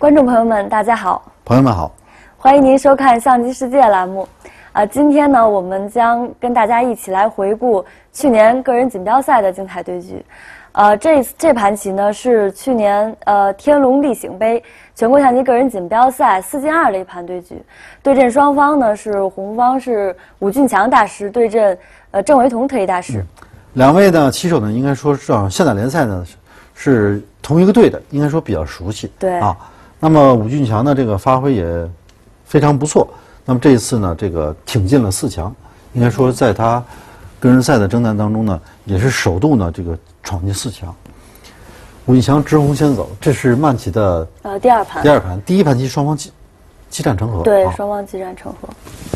观众朋友们，大家好！ 朋友们好， 欢迎您收看《象棋世界》栏目。今天呢，我们将跟大家一起来回顾去年个人锦标赛的精彩对局。这盘棋呢是去年天龙立醒杯全国象棋个人锦标赛4进2的一盘对局。对阵双方呢是红方是武俊强大师对阵郑惟桐特级大师。 两位呢棋手呢，应该说是现代联赛呢是同一个队的，应该说比较熟悉。 对啊。 那么武俊强呢，这个发挥也非常不错。那么这一次呢，这个挺进了4强，应该说在他个人赛的征战当中呢，也是首度呢这个闯进4强。武俊强直红先走，这是慢棋的第二盘。 第一盘棋双方激战成和。 对，双方激战成和。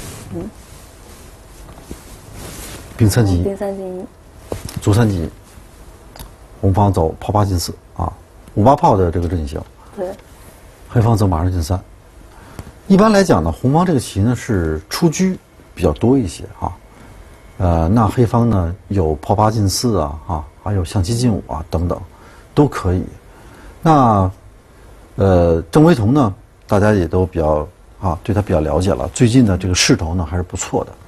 兵3进1。 兵3进1。 卒3进1。红方走炮8进4啊，5-8炮的这个阵型。 对。 黑方走马2进3。一般来讲呢，红方这个棋呢是出车比较多一些啊。那黑方呢有炮8进4啊，还有象7进5啊等等，都可以。那郑惟桐呢，大家也都比较对他比较了解了。最近的这个势头呢还是不错的。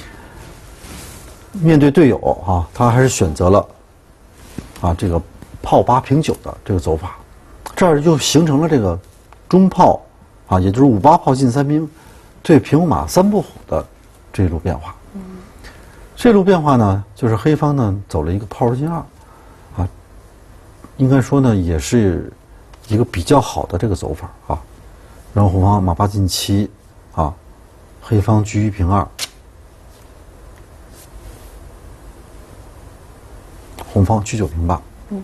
面对队友他还是选择了这个炮8平9的这个走法，这儿就形成了这个中炮也就是5-8炮进3兵，对平5马3步虎的这一路变化。这路变化呢，就是黑方呢走了一个炮2进2，应该说呢也是一个比较好的这个走法然后红方马8进7黑方车1平2，红方车9平8。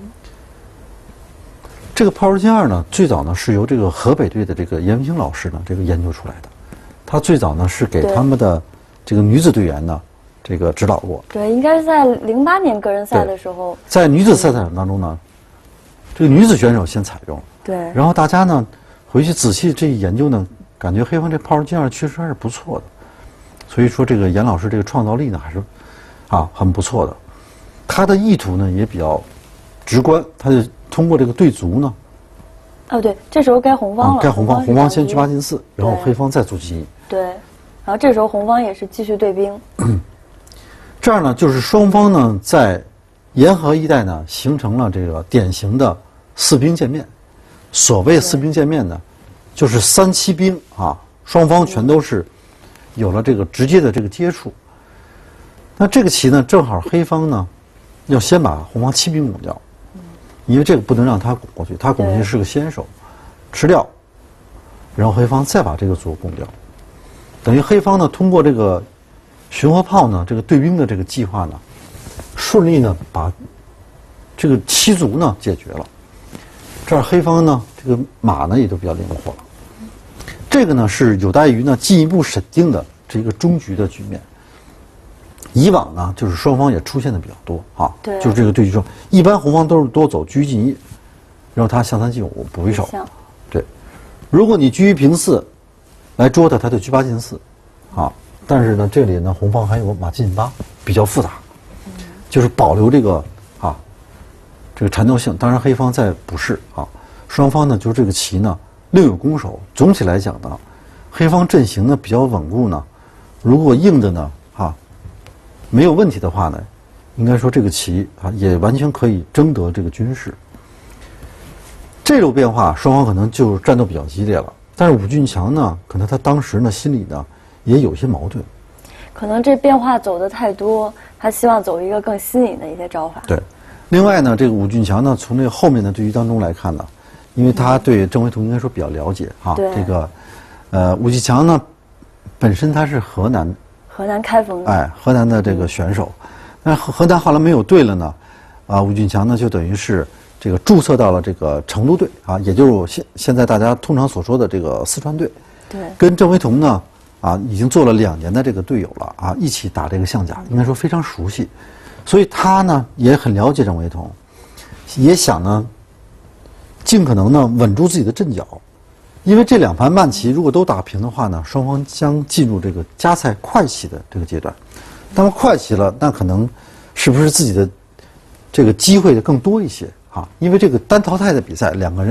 这个炮2进2呢，最早呢是由这个河北队的这个严文清老师呢这个研究出来的。他最早呢是给他们的这个女子队员呢这个指导过。 对，应该是在08年个人赛的时候。 在女子赛场当中呢，这个女子选手先采用。 对。然后大家呢回去仔细这一研究呢，感觉黑方这炮2进2确实还是不错的。所以说这个严老师这个创造力呢还是很不错的。他的意图呢也比较直观，他就通过这个对卒呢。 对，这时候该红方了。 红方先车8进4，然后黑方再卒7。 对，然后这时候红方也是继续对兵。 这样呢，就是双方呢在沿河一带呢形成了这个典型的4兵见面。所谓4兵见面呢，就是3、7兵双方全都是有了这个直接的这个接触。那这个棋呢，正好黑方呢要先把红方7兵拱掉，因为这个不能让他拱过去，他拱过去是个先手，吃掉，然后黑方再把这个卒拱掉，等于黑方呢通过这个巡河炮呢这个对兵的这个计划呢，顺利呢把这个7卒呢解决了。这儿黑方呢这个马呢也都比较灵活了。这个呢是有待于呢进一步审定的这一个终局的局面。以往呢，就是双方也出现的比较多对， 就是这个对局中，一般红方都是多走车1进1，然后他象3进5补一手。对，如果你车1平4来捉他，他就车8进4但是呢，这里呢红方还有马进8，比较复杂，就是保留这个这个缠斗性。当然黑方在补士双方呢就是这个棋呢另有攻守。总体来讲呢，黑方阵型呢比较稳固呢，如果硬的呢没有问题的话呢，应该说这个棋也完全可以争得这个军事。这种变化双方可能就战斗比较激烈了，但是武俊强呢，可能他当时呢心里呢也有些矛盾， 可能这变化走的太多，他希望走一个更新颖的一些招法。 对，另外呢，这个武俊强呢，从这个后面的对局当中来看呢，因为他对郑惟桐应该说比较了解这个武俊强呢，本身他是河南开封的，河南的这个选手，但是河南后来没有队了呢，武俊强呢就等于是这个注册到了这个成都队也就是现在大家通常所说的这个四川队。 对， 跟郑惟桐呢已经做了2年的这个队友了一起打这个象甲，应该说非常熟悉，所以他呢也很了解郑惟桐，也想呢尽可能呢稳住自己的阵脚。因为这2盘慢棋如果都打平的话呢，双方将进入这个加赛快棋的这个阶段。那么快棋了，那可能是不是自己的这个机会更多一些因为这个单淘汰的比赛，2个人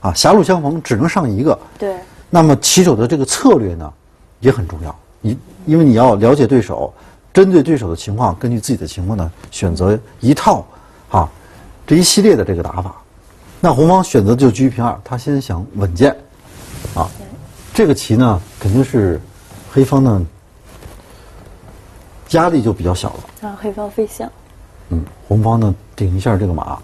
啊，狭路相逢只能上一个。 对。 那么棋手的这个策略呢，也很重要。因为你要了解对手，针对对手的情况，根据自己的情况呢，选择一套啊这一系列的这个打法。那红方选择就车平2，他先想稳健啊。这个棋呢，肯定是黑方呢压力就比较小了。 啊，黑方飞象。 红方呢顶一下这个马，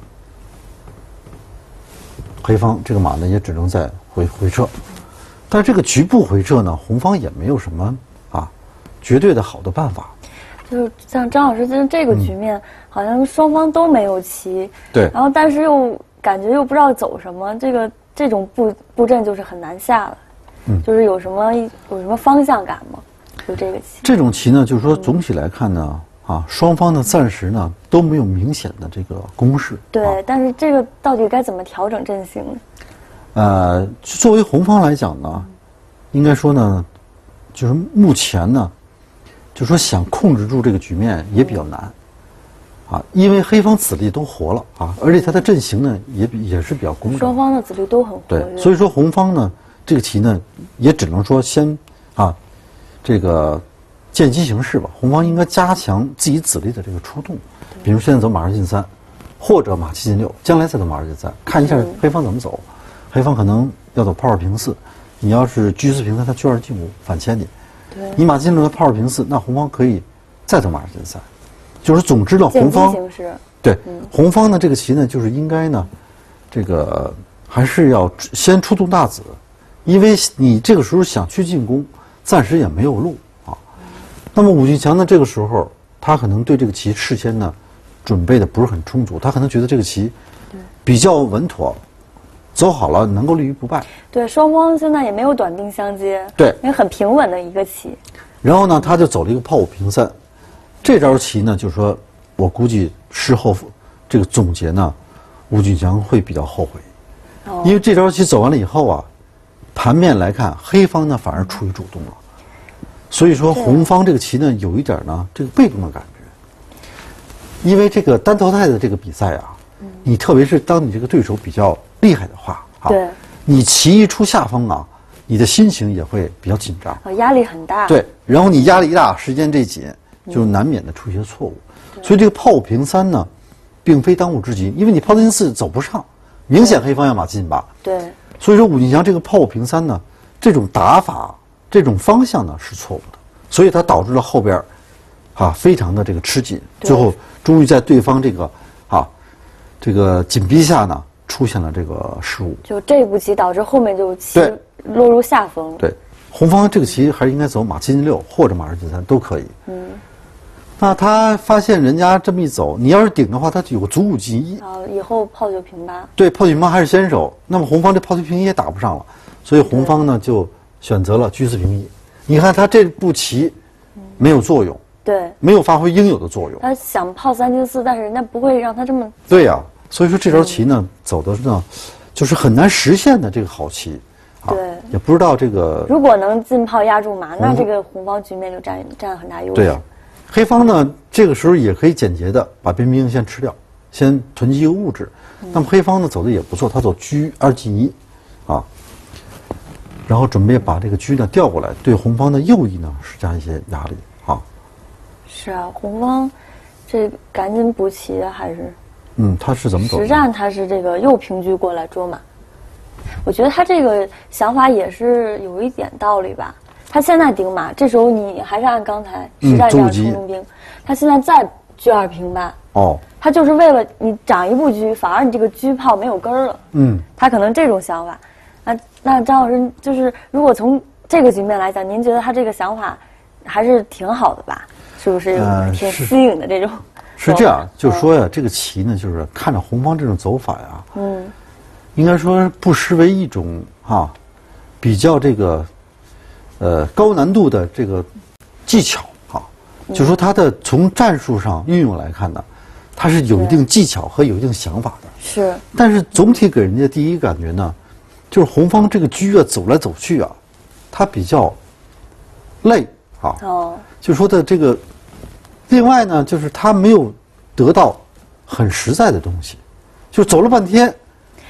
黑方这个马呢也只能再回撤。但这个局部回撤呢，红方也没有什么绝对的好的办法。 就是像张老师，就是这个局面，好像双方都没有棋， 对， 然后但是又感觉又不知道走什么，这种布阵就是很难下了。就是有什么方向感吗？就这个棋。 这种棋呢，就是说总体来看呢，双方呢暂时呢都没有明显的这个攻势。 对，但是这个到底该怎么调整阵型呢？ 作为红方来讲呢，应该说呢，就是目前呢，就说想控制住这个局面也比较难，因为黑方子力都活了而且他的阵型呢也是比较工整， 双方的子力都很活跃。 对，所以说红方呢这个棋呢也只能说先这个见机行事吧。红方应该加强自己子力的这个出动，比如现在走马2进3，或者马7进6，将来再走马2进3，看一下黑方怎么走。黑方可能要走炮2平4，你要是车4平3，他车2进5反牵你。 对， 你马进6，他炮2平4，那红方可以再走马2进3。就是总之呢，红方对红方呢这个棋呢，就是应该呢，这个还是要先出动大子，因为你这个时候想去进攻，暂时也没有路那么武俊强呢，这个时候他可能对这个棋事先呢准备的不是很充足，他可能觉得这个棋比较稳妥，走好了能够立于不败。 对，双方现在也没有短兵相接， 对， 也很平稳的一个棋。 然后呢，他就走了一个炮5平3，这招棋呢，就是说我估计事后这个总结呢，武俊强会比较后悔，因为这招棋走完了以后盘面来看，黑方呢反而处于主动了，所以说红方这个棋呢有一点呢这个被动的感觉，因为这个单淘汰的这个比赛你特别是当你这个对手比较厉害的话对， 你棋一出下风你的心情也会比较紧张， 压力很大。 对，然后你压力大，时间这紧，就难免的出一些错误。所以这个炮5平3呢，并非当务之急，因为你炮4进4走不上，明显黑方要马7进8。 对。 所以说武俊强这个炮5平3呢，这种打法、这种方向呢是错误的，所以它导致了后边非常的这个吃紧，最后终于在对方这个紧逼下呢，出现了这个失误。 就这步棋导致后面就棋落入下风。 对，红方这个棋还是应该走马7进6或者马2进3都可以。那他发现人家这么一走，你要是顶的话，他有个卒5进1。 以后炮9平8。 对，炮9平8还是先手。那么红方这炮9平1也打不上了，所以红方呢就选择了车4平1。你看他这步棋没有作用， 对， 没有发挥应有的作用。 他想炮3进4，但是人家不会让他这么。 对呀，所以说这招棋呢走的呢，就是很难实现的这个好棋。 对， 也不知道这个。 如果能进炮压住马，那这个红方局面就占很大优势。 对呀，黑方呢这个时候也可以简洁的把边兵先吃掉，先囤积一个物质。那么黑方呢走的也不错，他走车2进1，然后准备把这个车呢调过来，对红方的右翼呢施加一些压力是红方这赶紧补棋还是？ 他是怎么走的？ 实战他是这个右平车过来捉马，我觉得他这个想法也是有一点道理吧。他现在顶马，这时候你还是按刚才实战这样冲动兵，他现在再车2平8，他就是为了你长一步车，反而你这个车炮没有根儿了。他可能这种想法。那张老师就是如果从这个局面来讲，您觉得他这个想法还是挺好的吧？是不是挺新颖的这种？ 是这样，就说呀，这个棋呢，就是看着红方这种走法呀，应该说不失为一种比较这个高难度的这个技巧就说它的从战术上运用来看呢，它是有一定技巧和有一定想法的。 是。 但是总体给人家第一感觉呢，就是红方这个车走来走去它比较累就说的这个。另外呢，就是他没有得到很实在的东西，就走了半天，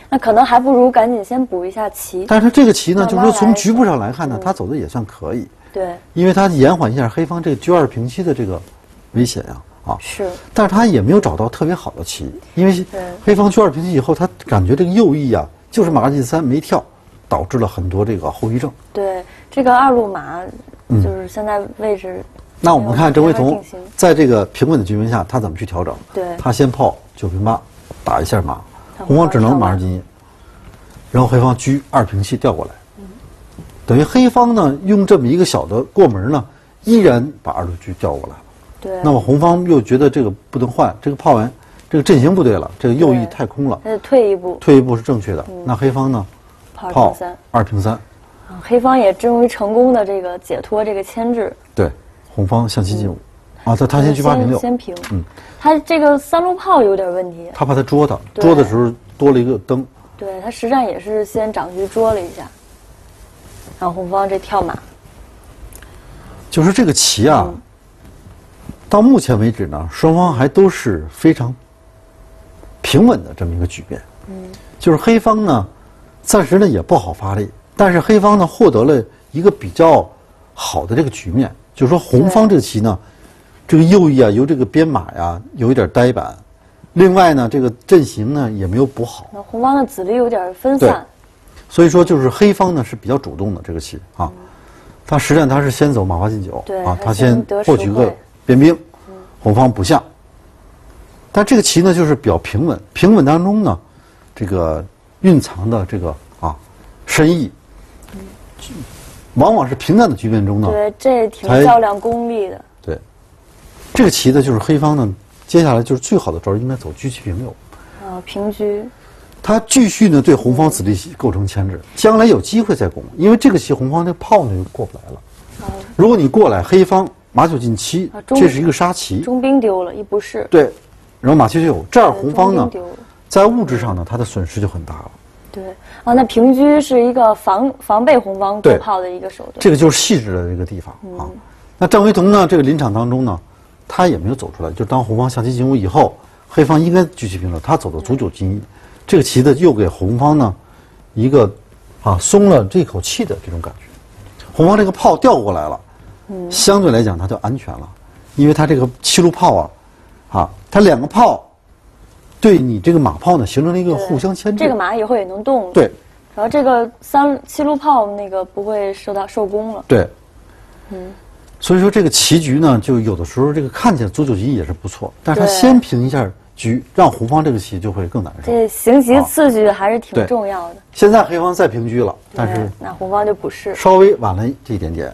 那可能还不如赶紧先补一下棋。 但是这个棋呢，就是说从局部上来嗯看呢，他走的也算可以。 对， 因为他延缓一下黑方这个车2平七的这个危险啊。 是。 但是他也没有找到特别好的棋，因为黑方车2平七以后，他感觉这个右翼啊，就是马进3没跳，导致了很多这个后遗症。 对，这个2路马就是现在位置。 那我们看郑惟桐在这个平稳的局面下，他怎么去调整？ 对， 他先炮9平8，打一下马，红方只能马上进一，然后黑方车2平7调过来，等于黑方呢用这么一个小的过门呢，依然把2路车调过来了。 对。 那么红方又觉得这个不能换，这个炮完，这个阵型不对了，这个右翼太空了， 退一步。 退一步是正确的。那黑方呢？炮2平3。 黑方也终于成功的这个解脱这个牵制。 对。红方象棋进5，他先车8平6， 先平。他这个3路炮有点问题。 他怕他捉他，捉的时候多了一个灯。 对他实战也是先长车捉了一下，然后红方这跳马。 就是这个棋啊，到目前为止呢，双方还都是非常平稳的这么一个局面。就是黑方呢，暂时呢也不好发力，但是黑方呢获得了一个比较好的这个局面。就是说红方这个棋呢，这个右翼啊由这个边马呀有一点呆板，另外呢这个阵型呢也没有补好。 红方的子力有点分散。 所以说就是黑方呢是比较主动的这个棋啊，他实战他是先走马8进9他先获取个边兵，红方补象。但这个棋呢就是比较平稳，平稳当中呢，这个蕴藏的这个深意。往往是平淡的局面中呢， 对，这挺较量功力的。 对，这个棋呢，就是黑方呢，接下来就是最好的招应该走车7平6。 平车。 他继续呢对红方子力构成牵制，将来有机会再攻，因为这个棋红方这炮呢就过不来了。如果你过来，黑方马9进7，这是一个杀棋。 中兵丢了，一不是。 对，然后马7就有，这样红方呢，在物质上呢，它的损失就很大了。 对那平车是一个防备红方过炮的一个手段。 这个就是细致的这个地方那郑惟桐呢，这个临场当中呢，他也没有走出来，就当红方象棋进5以后，黑方应该车7平6，他走到卒9进1，这个棋呢又给红方呢一个松了这口气的这种感觉。红方这个炮调过来了，相对来讲它就安全了，因为它这个7路炮它2个炮。对你这个马炮呢，形成了一个互相牵制。 这个马以后也能动了。 对。 然后这个7路炮那个不会受攻了。 对。所以说这个棋局呢，就有的时候这个看起来卒9进1也是不错，但是他先平一下局，让红方这个棋就会更难受。 这行棋次序还是挺重要的。 现在黑方再平车了，但是那红方就不是稍微晚了这一点点。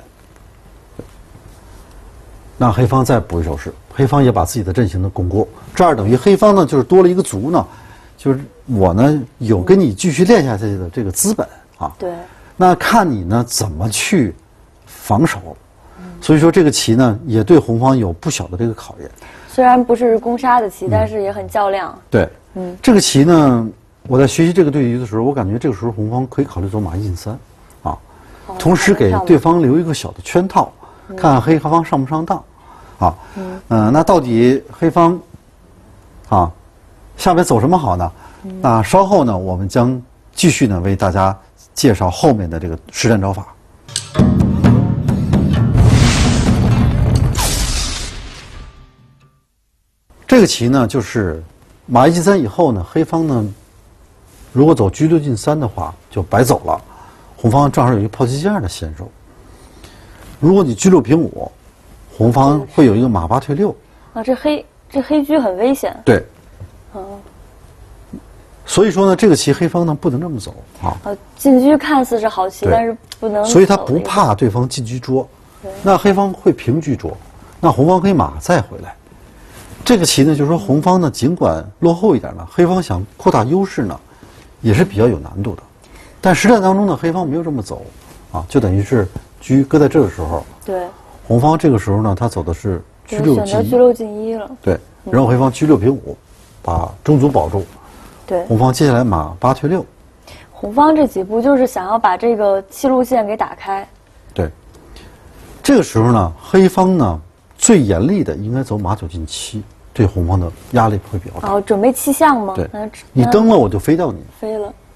那黑方再补一手势，黑方也把自己的阵型呢巩固，这样等于黑方呢就是多了一个卒呢，就是我呢有跟你继续练下去的这个资本对。 那看你呢怎么去防守，所以说这个棋呢也对红方有不小的这个考验。 虽然不是攻杀的棋，但是也很较量。 对，这个棋呢，我在学习这个对局的时候，我感觉这个时候红方可以考虑走马1进3，同时给对方留一个小的圈套。看看黑方上不上当，那到底黑方，下面走什么好呢？那稍后呢，我们将继续呢为大家介绍后面的这个实战招法。这个棋呢，就是马1进3以后呢，黑方呢，如果走车6进3的话，就白走了，红方正好有一个炮击这样的先手。如果你车6平5，红方会有一个马8退6。 这黑车很危险。 对。所以说呢，这个棋黑方呢不能这么走进车看似是好棋，但是不能。 所以他不怕对方进车捉，那黑方会平车捉，那红方可以马再回来。这个棋呢，就是说红方呢尽管落后一点呢，黑方想扩大优势呢，也是比较有难度的。但实战当中呢，黑方没有这么走就等于是。车搁在这个时候， 对， 红方这个时候呢，他走的是车6进1， 选择车6进1了。 对，然后黑方车6平5，把中卒保住。 对， 红方接下来马8退6。 红方这几步就是想要把这个7路线给打开。 对，这个时候呢，黑方呢最严厉的应该走马9进7，对红方的压力会比较大。 准备弃象吗？ 对，你登了我就飞掉你。 飞了。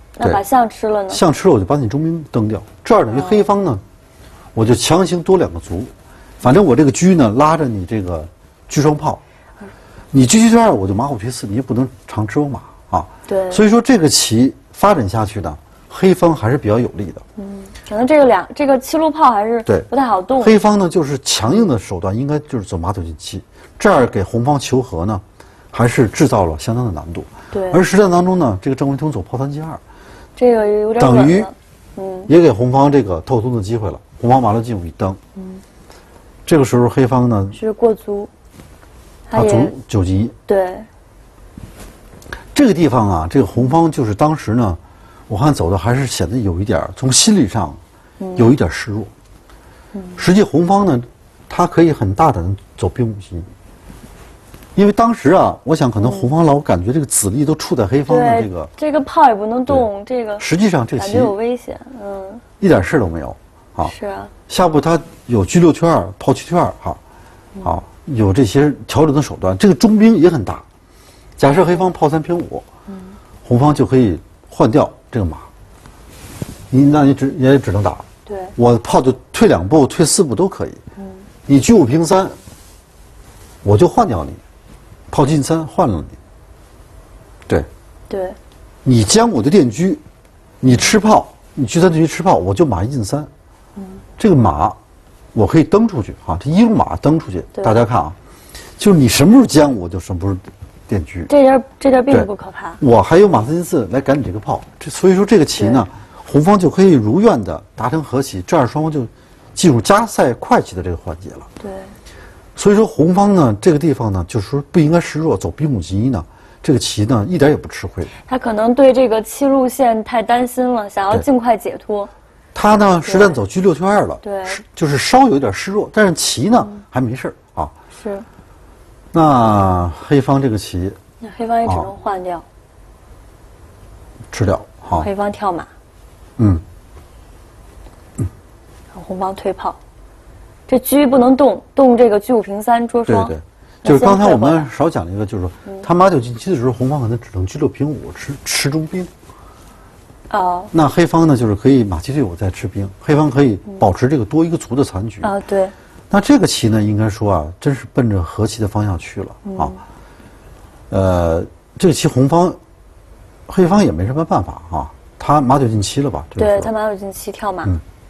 那把象吃了呢？ 象吃了我就把你中兵蹬掉。这样等于黑方呢，我就强行多2个卒。反正我这个车呢拉着你这个车双炮，你车7退2我就马虎退4，你也不能长吃我马啊。 对。 所以说这个棋发展下去呢，黑方还是比较有利的。 可能这个7路炮还是不太好动。 黑方呢就是强硬的手段，应该就是走马走进7，这样给红方求和呢，还是制造了相当的难度。 对。 而实战当中呢，这个郑惟通走炮3进2， 这个有点等于也给红方这个透通的机会了。红方马六进5一蹬，这个时候黑方呢是过卒， 他卒9进1。 对。 这个地方啊，这个红方就是当时呢，我看走的还是显得有一点从心理上有一点示弱。实际红方呢，他可以很大胆的走兵5进1，因为当时啊，我想可能红方老感觉这个子力都处在黑方的这个炮也不能动，这个实际上这个棋有危险， 一点事都没有。啊， 是啊。 下步他有车6退2，炮7退2，好，有这些调整的手段，这个中兵也很大。假设黑方炮3平5，红方就可以换掉这个马，那你也只能打。 对， 我炮就退2步、退4步都可以。你车5平3，我就换掉你，炮进3换了你。对， 对， 你将我的电车，你吃炮，你车3对车吃炮，我就马1进3。这个马，我可以蹬出去啊！这1路马蹬出去，大家看啊，就是你什么时候将，我就什么时候电车。 这点并不可怕。 我还有马4进4来赶你这个炮，所以说这个棋呢，红方就可以如愿的达成和棋，这样双方就进入加赛快棋的这个环节了。 对。 所以说红方呢，这个地方呢，就是说不应该示弱，走兵5进1呢，这个棋呢一点也不吃亏。 他可能对这个7路线太担心了，想要尽快解脱。 他呢，实战走车6退2了， 对， 就是稍有一点示弱，但是棋呢还没事啊。 是。 那黑方这个棋， 那黑方也只能换掉， 吃掉。好， 黑方跳马。红方退炮，这车不能动这个车5平3捉双。 对，就是刚才我们少讲了一个，就是说他马9进7的时候，红方可能只能车6平5吃中兵。那黑方呢，就是可以马7退5再吃兵，黑方可以保持这个多1个卒的残局。 对。 那这个棋呢，应该说啊，真是奔着和棋的方向去了啊。这个棋黑方也没什么办法啊，他马9进7了吧？ 对，他马9进7跳马。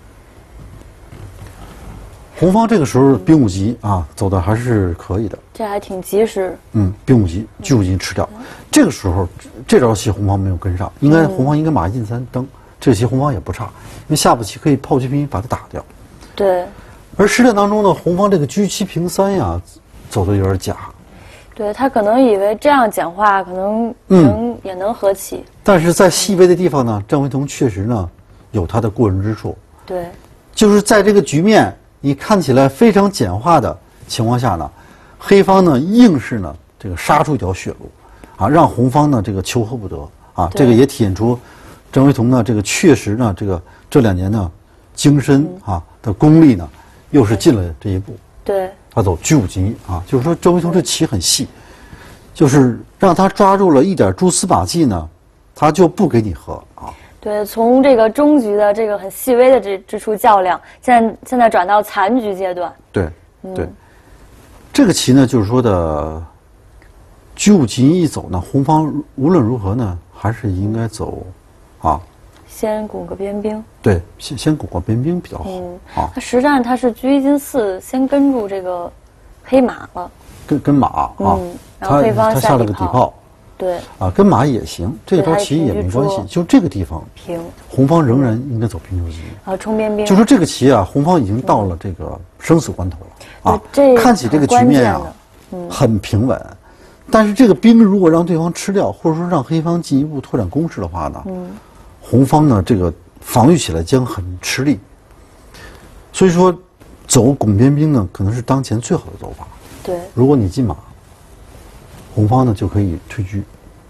红方这个时候兵5级啊，走的还是可以的。 这还挺及时。 兵5级，车5进吃掉。这个时候这招棋红方没有跟上，红方应该马1进3蹬。这个棋红方也不差，因为下步棋可以炮车平1把它打掉。 对。 而实战当中呢，红方这个车7平3呀，走的有点假。 对，他可能以为这样简化可能也能和棋。 但是在细微的地方呢，郑惟通确实呢有他的过人之处。 对。就是在这个局面你看起来非常简化的情况下呢，黑方呢硬是呢这个杀出一条血路，啊，让红方呢这个求和不得啊。这个也体现出郑惟通呢这个确实呢这2年呢精深的功力呢又是进了这一步。 对。 他走车5进1啊，就是说郑惟通这棋很细，就是让他抓住了一点蛛丝马迹呢，他就不给你和啊。 对，从这个中局的这个很细微的这处较量，现在转到残局阶段。 对，这个棋呢，就是说的车5进1一走呢，红方无论如何呢，还是应该走啊。 先拱个边兵。 对，先拱个边兵比较好。 他实战他是车1进4，先跟住这个黑马了。 跟马啊。 然后黑方他下了个底炮。 对。 跟马也行，这招棋也没关系。就这个地方，红方仍然应该走兵6进1。 冲边兵。 就说这个棋啊，红方已经到了这个生死关头了啊。看起这个局面啊，很平稳。但是这个兵如果让对方吃掉，或者说让黑方进一步拓展攻势的话呢，红方呢这个防御起来将很吃力。所以说，走拱边兵呢，可能是当前最好的走法。 对。 如果你进马，红方呢就可以退车，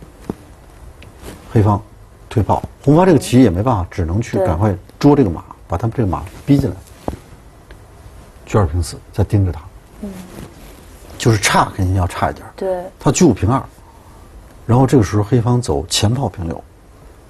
黑方退炮。红方这个棋也没办法，只能去赶快捉这个马，把他们这个马逼进来。车2平4，再盯着他。就是差肯定要差一点。 对。 他车5平2，然后这个时候黑方走前炮平6，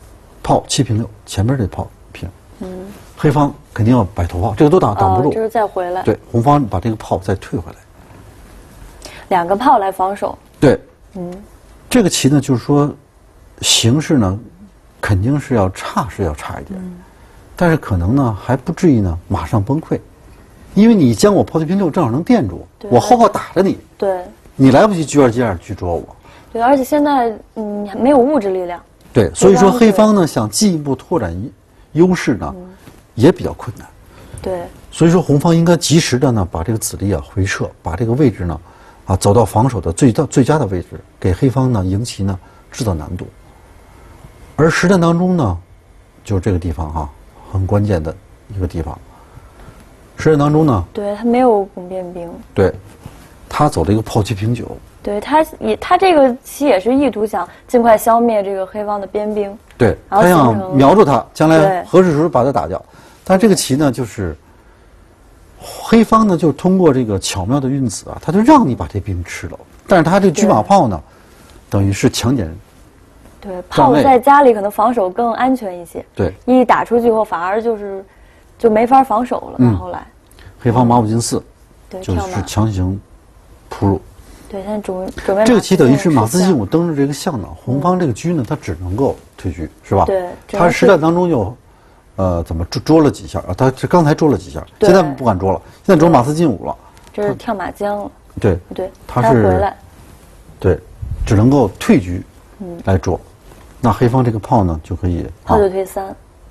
炮7平6，前面这炮平。黑方肯定要摆头炮，这个都挡不住。 就是再回来。 对，红方把这个炮再退回来。 2个炮来防守。 对。这个棋呢，就是说，形势呢，肯定是要差一点，但是可能呢还不至于呢马上崩溃，因为你将我炮7平6正好能垫住，我后炮打着你。 对。你来不及车2接2去捉我。 对，而且现在没有物质力量。 对，所以说黑方呢想进一步拓展优势呢，也比较困难。 对。 所以说红方应该及时的呢把这个子力回撤，把这个位置呢，走到防守的最佳的位置，给黑方呢赢棋呢制造难度。而实战当中呢，就是这个地方很关键的一个地方。实战当中呢， 对他没有拱边兵。 对，他走了一个炮7平9。 对，他这个棋也是意图想尽快消灭这个黑方的边兵。 对，他想瞄住他，将来合适时候把他打掉。但这个棋呢，就是黑方呢，就通过这个巧妙的运子他就让你把这兵吃了。但是他这个车马炮呢，等于是强点。 对，炮在家里可能防守更安全一些。 对， 一打出去以后反而就没法防守了。后来， 黑方马5进4， 对， 就是强行扑入。 对，现在准备这个棋等于是马4进5登着这个象呢，红方这个车呢，他只能够退车，是吧？ 对， 他实战当中又怎么捉了几下他是刚才捉了几下，现在不敢捉了，现在捉马4进5了。 这是跳马将了。 对， 他是回来。 对，只能够退车来捉，那黑方这个炮呢就可以炮9推3，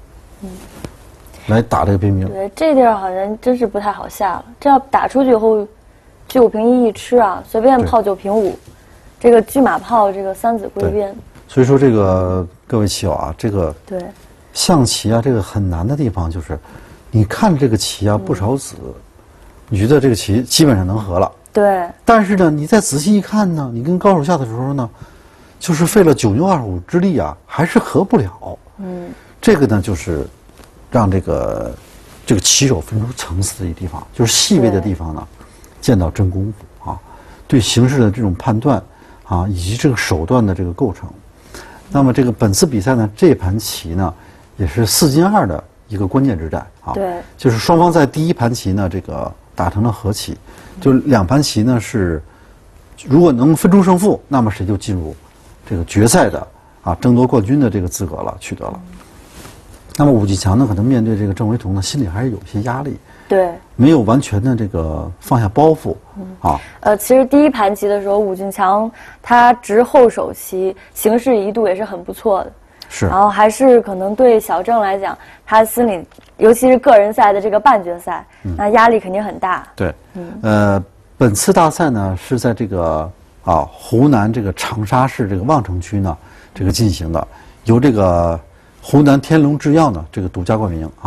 来打这个边兵。 对，这地儿好像真是不太好下了，这要打出去以后。车5平1一吃随便炮9平5，这个车马炮这个3子归边。 所以说这个各位棋友这个对象棋这个很难的地方就是，你看这个棋不少子，你觉得这个棋基本上能和了。 对。 但是呢，你再仔细一看呢，你跟高手下的时候呢，就是费了9牛2虎之力还是和不了。这个呢就是让这个棋手分出层次的一个地方，就是细微的地方呢。见到真功夫对形势的这种判断以及这个手段的这个构成。那么这个本次比赛呢，这盘棋呢也是4进2的一个关键之战对， 就是双方在第1盘棋呢这个打成了和棋，就2盘棋呢是如果能分出胜负，那么谁就进入这个决赛的争夺冠军的这个资格了，取得了。那么武继强呢，可能面对这个郑惟桐呢，心里还是有些压力。 对， 没有完全的这个放下包袱其实第1盘棋的时候，武继强他执后手棋，形势一度也是很不错的。 是。 然后还是可能对小郑来讲，他心里尤其是个人赛的这个半决赛，那压力肯定很大。 对。本次大赛呢是在这个湖南这个长沙市这个望城区呢这个进行的，由这个湖南天龙制药呢这个独家冠名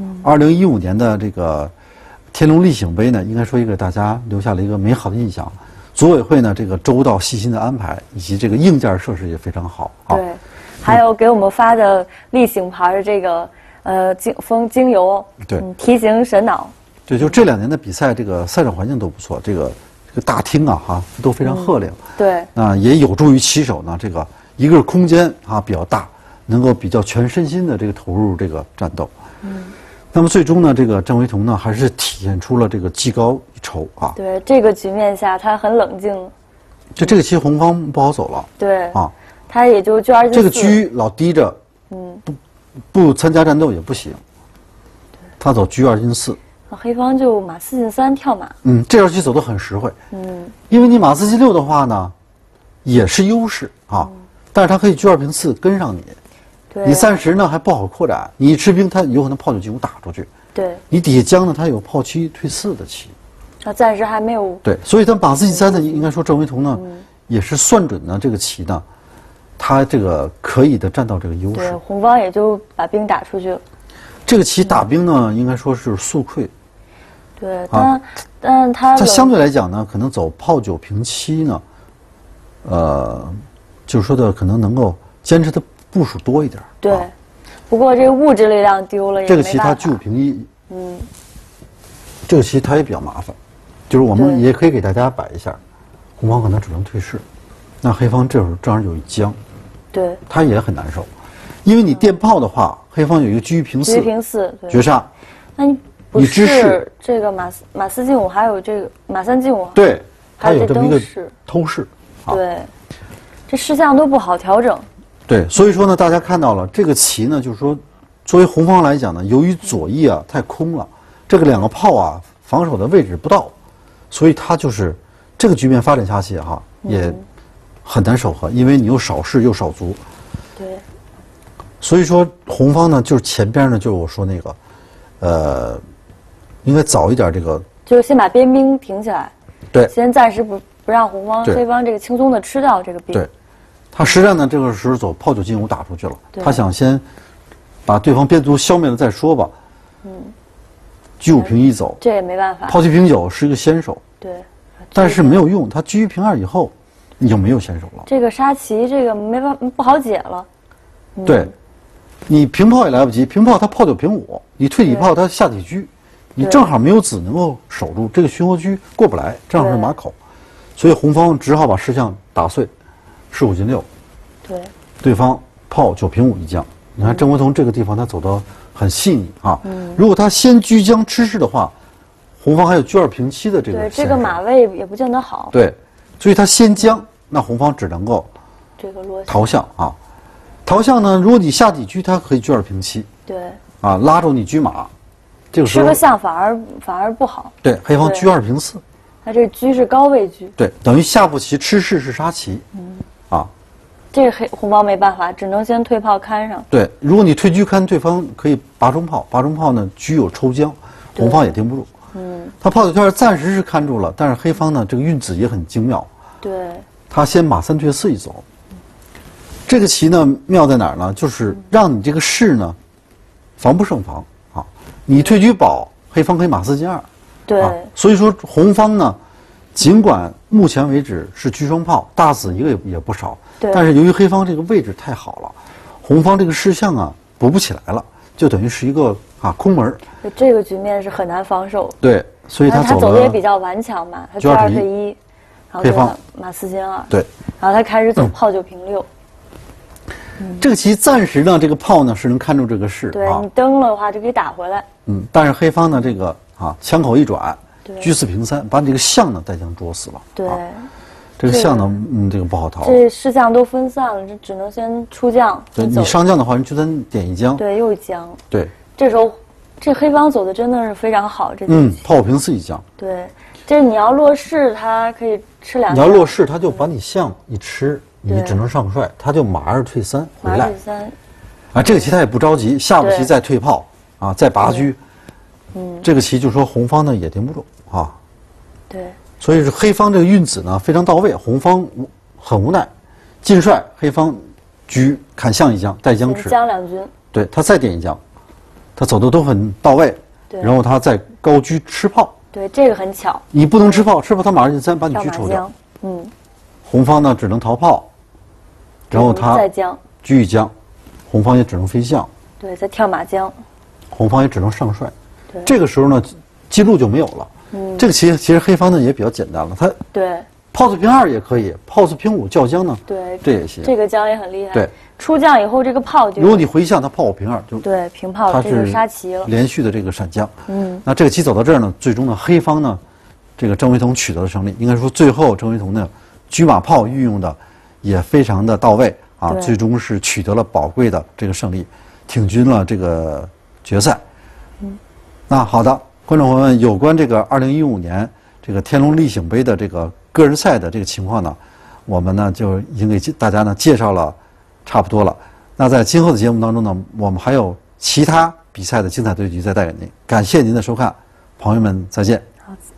2015年的这个天龙立醒杯呢，应该说给大家留下了一个美好的印象。组委会呢，这个周到细心的安排，以及这个硬件设施也非常好。 对，还有给我们发的立醒牌的这个精油， 对， 提醒神脑。 对，就这2年的比赛，这个赛场环境都不错，这个大厅都非常赫亮。 对， 也有助于棋手呢，这个一个是空间比较大，能够比较全身心的这个投入这个战斗。那么最终呢，这个郑惟桐呢，还是体现出了这个技高一筹对，这个局面下他很冷静。 就这个棋红方不好走了。 对他也就2进4。 这个车老低着，不参加战斗也不行。他走车2进4。 黑方就马4进3跳马。 这招棋走得很实惠。因为你马4进6的话呢，也是优势但是他可以车2平4跟上你。你暂时呢还不好扩展，你一吃兵，他有可能炮9进5打出去。 对， 你底下将呢，他有炮7退4的棋。 暂时还没有。 对，所以他马4进3呢，应该说郑惟桐呢，也是算准了这个棋呢，他这个可以的占到这个优势。 对，红方也就把兵打出去了。 这个棋打兵呢，应该说是速溃。 对，但他相对来讲呢，可能走炮9平7呢，就是说的可能能够坚持的步数多一点。 对，不过这个物质力量丢了也没办法。 这个棋他车5平1，这个棋他也比较麻烦，就是我们也可以给大家摆一下，红方可能只能退士，那黑方这会儿正好有一将， 对， 他也很难受， 因为你电炮的话，黑方有一个车平四， 车平四绝杀。 那你不你知是势这个马四进五，还有这个马三进五， 对，它还有有这么一个灯势， 偷势。啊对，这事项都不好调整。 对，所以说呢，大家看到了这个棋呢，就是说，作为红方来讲呢，由于左翼啊太空了，这个两个炮啊防守的位置不到，所以它就是这个局面发展下去哈，也很难守和，因为你又少士又少卒。 对， 所以说红方呢，就是前边呢，就是我说那个，应该早一点这个。 就是先把边兵挺起来， 对， 先暂时不让黑方这个轻松的吃掉这个兵。 对。他实战呢，这个时候走炮九进五打出去了， 对他想先把对方边卒消灭了再说吧。车五平一走， 这也没办法。 炮七平九是一个先手， 对， 但是没有用，他车一平二以后，你就没有先手了。 这个杀棋这个不好解了。 对，你平炮也来不及，平炮他炮九平五，你退底炮他下底车，你正好没有子能够守住，这个巡逻车过不来，正好是马口，所以红方只好把士象打碎。15进6， 对， 对方炮9平5一将。你看郑惟桐这个地方他走得很细腻啊。如果他先车将吃势的话，红方还有车2平7的这个。 对，这个马位也不见得好。 对，所以他先将，那红方只能够这个落逃象啊。逃象呢，如果你下底车，他可以车2平7。 对。 啊，拉住你车马，这个时候吃个象反而不好。 对，黑方车2平4。 他这车是高位车。 对，等于下步棋吃势是杀棋。啊， 这个红方没办法，只能先退炮看上。 对，如果你退车看，对方可以拔中炮，拔中炮呢车有抽将，红方也盯不住。他炮九圈暂时是看住了，但是黑方呢这个运子也很精妙。 对， 他先马3退4一走，这个棋呢妙在哪儿呢？就是让你这个士呢防不胜防啊，你退车保，黑方可以马4进2。 对、 所以说红方呢，尽管目前为止是车双炮，大子一个也不少，但是由于黑方这个位置太好了，红方这个士象啊补不起来了，就等于是一个空门。 这个局面是很难防守。 对，所以他走的也比较顽强嘛，他车2退1，然后黑方马4进2。 对， 然后他开始走炮9平6。 这个棋暂时呢，这个炮呢是能看住这个士， 对你登了的话就可以打回来。 但是黑方呢这个枪口一转，车4平3，把你这个象呢带将捉死了。 对， 这个象呢，这个不好逃。 这士象都分散了，这只能先出将。 对你上将的话，你就算点一将。 对，又一将。 对， 这时候这黑方走的真的是非常好，这炮5平4一将。 对，这你要落士，他可以吃2将。 你要落士，他就把你象一吃，你只能上帅，他就马2退3回来。 马2退3。 啊，这个棋他也不着急，下步棋再退炮啊，再拔车。这个棋就说红方呢也盯不住啊。 对。 所以是黑方这个运子呢非常到位，红方很无奈，进帅，黑方车砍象一将，带将吃。 将2军。 对，他再点一将，他走的都很到位。 对。 然后他再高车吃炮。 对，这个很巧。 你不能吃炮，吃炮他马2进3把你车抽掉。红方呢只能逃炮，然后他再将车一将，红方也只能飞象。 对，再跳马将， 红方也只能上帅。 对， 这个时候呢，记录就没有了。这个棋其实黑方呢也比较简单了，他对炮4平2也可以，炮4平5叫将呢， 对， 这也行。 这个将也很厉害。 对， 出将以后这个炮就， 如果你回象，他炮5平2就对平炮，这就杀棋了。 连续的这个闪将。那这个棋走到这儿呢，最终呢，黑方呢，这个郑惟桐取得了胜利。应该说，最后郑惟桐呢，车马炮运用的也非常的到位啊，最终是取得了宝贵的这个胜利，挺进了这个决赛。那好的，观众朋友们，有关这个2015年这个天龙立醒杯的这个个人赛的这个情况呢，我们呢就已经给大家呢介绍了差不多了。那在今后的节目当中呢，我们还有其他比赛的精彩对局再带给您。感谢您的收看，朋友们再见。 好。